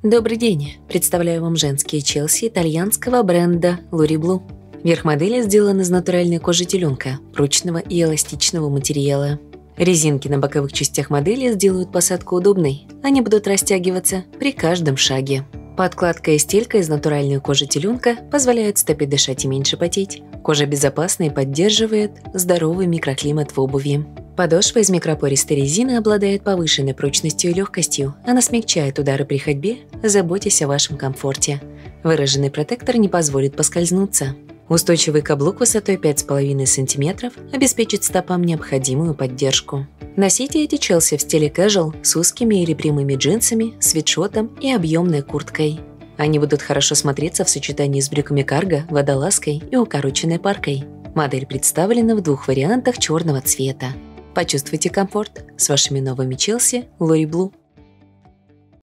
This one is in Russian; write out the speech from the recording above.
Добрый день! Представляю вам женские челси итальянского бренда Lori Blue. Верх модели сделан из натуральной кожи теленка, прочного и эластичного материала. Резинки на боковых частях модели сделают посадку удобной, они будут растягиваться при каждом шаге. Подкладка и стелька из натуральной кожи теленка позволяют стопе дышать и меньше потеть. Кожа безопасна и поддерживает здоровый микроклимат в обуви. Подошва из микропористой резины обладает повышенной прочностью и легкостью. Она смягчает удары при ходьбе, заботясь о вашем комфорте. Выраженный протектор не позволит поскользнуться. Устойчивый каблук высотой 5,5 см обеспечит стопам необходимую поддержку. Носите эти челси в стиле casual с узкими или прямыми джинсами, свитшотом и объемной курткой. Они будут хорошо смотреться в сочетании с брюками карго, водолазкой и укороченной паркой. Модель представлена в двух вариантах черного цвета. Почувствуйте комфорт с вашими новыми челси Lori Blue.